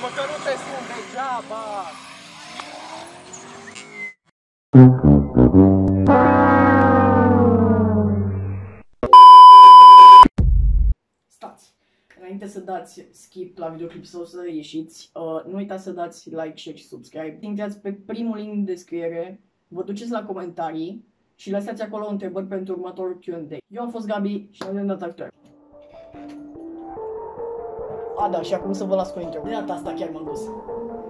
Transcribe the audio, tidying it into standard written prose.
mă, că nu te sun degeaba! Stați! Înainte să dați skip la videoclip sau să ieșiți, nu uitați să dați like, share și subscribe. Intrați pe primul link în descriere, vă duceți la comentarii și lăsați acolo întrebări pentru următorul Q&A. Eu am fost Gabi și ne vedem data viitoare. A, da, și acum să vă las cu intro. De data asta chiar m-am dus.